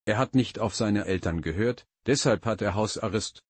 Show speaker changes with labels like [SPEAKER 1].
[SPEAKER 1] Er hat nicht auf seine Eltern gehört, deshalb hat er Hausarrest,